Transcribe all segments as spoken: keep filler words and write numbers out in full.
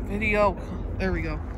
Video. There we go.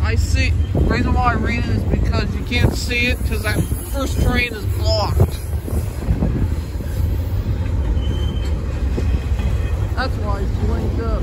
I see. The reason why I read it is because you can't see it because that first train is blocked. That's why it's blinked up.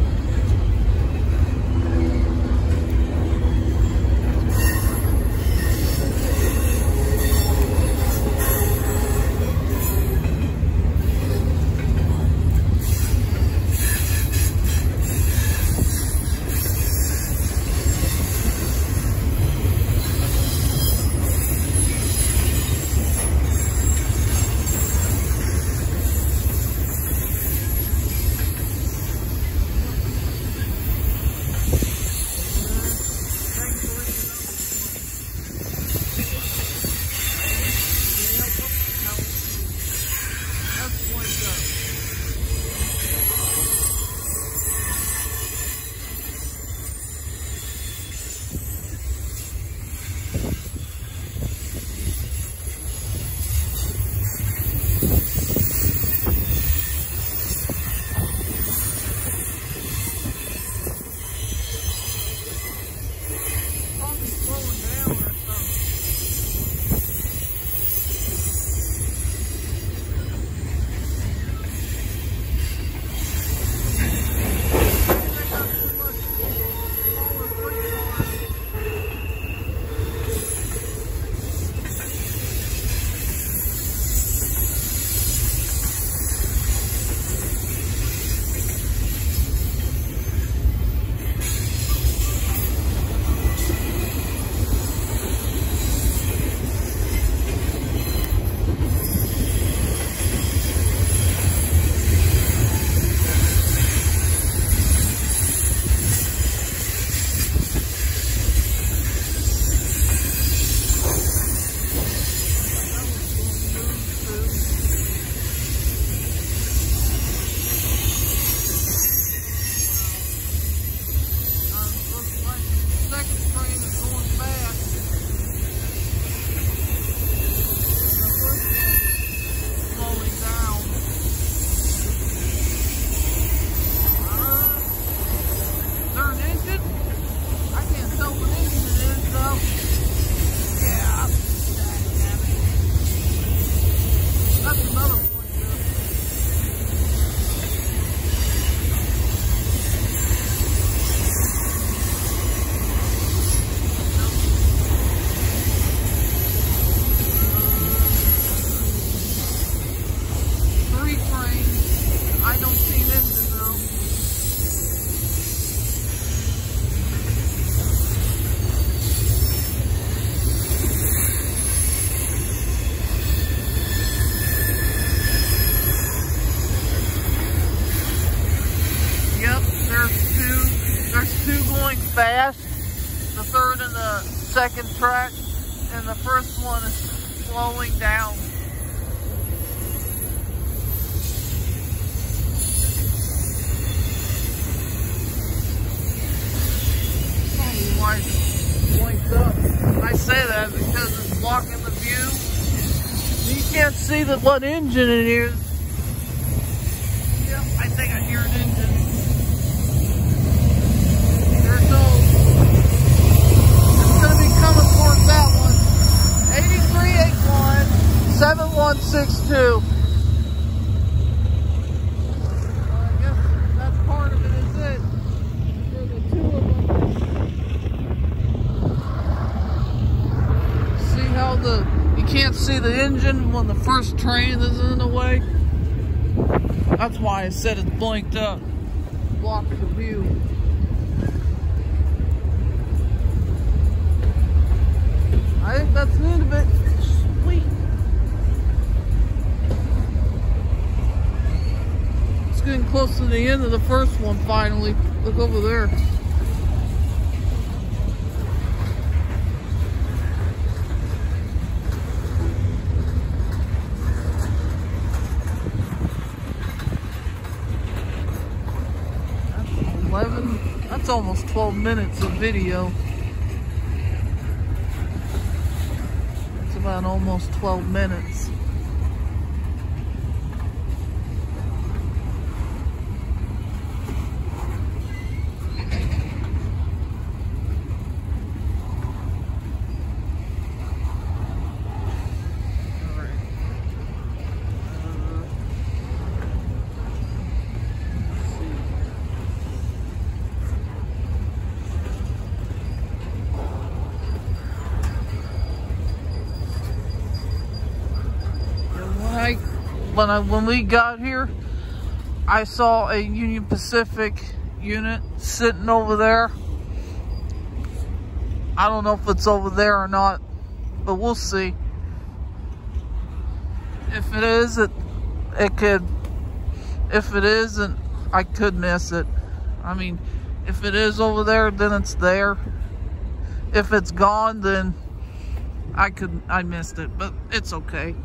Fast, the third and the second track, and the first one is slowing down. Probably why it's blinked up. I say that because it's blocking the view. You can't see the what engine it is. Yep, I think I hear an engine. eighty-three eighty-one, seven one six two. Well, I guess that's part of it, is it? For the two of them. See how the, you can't see the engine when the first train is in the way? That's why I said it's blinked up. Blocks the view. I think that's the end of it. Sweet. It's getting close to the end of the first one finally. Look over there. That's eleven. That's almost twelve minutes of video. About almost twelve minutes. when I when we got here, I saw a Union Pacific unit sitting over there. I don't know if it's over there or not, but we'll see. If it is, it it could. If it isn't, I could miss it. I mean, if it is over there, then it's there. If it's gone, then I could I missed it, but it's okay.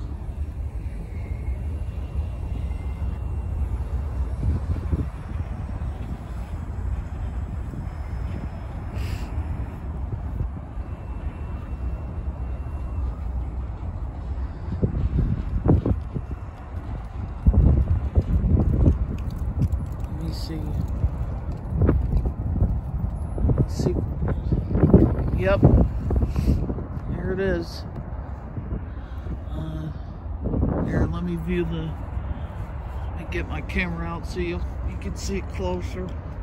Let me see. Let's see. Yep. Here it is. Uh, here, let me view the. Let me get my camera out so you you can see it closer.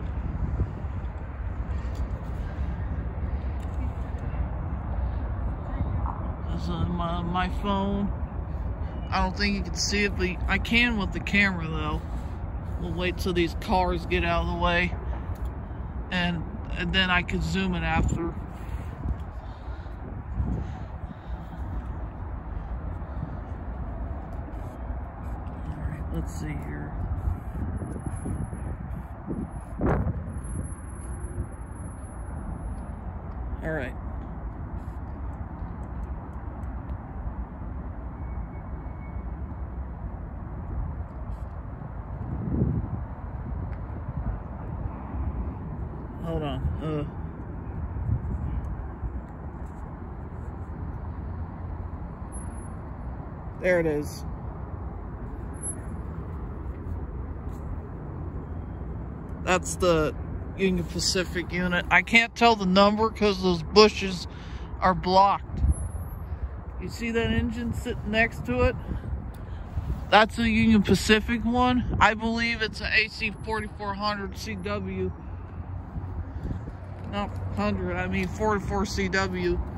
This is my my phone. I don't think you can see it, but I can with the camera though. We'll wait till these cars get out of the way, and and then I can zoom it after. Let's see here. All right. Hold on. Uh. There it is. That's the Union Pacific unit. I can't tell the number because those bushes are blocked. You see that engine sitting next to it? That's a Union Pacific one. I believe it's an A C forty-four hundred C W. No, one hundred, I mean forty-four C W.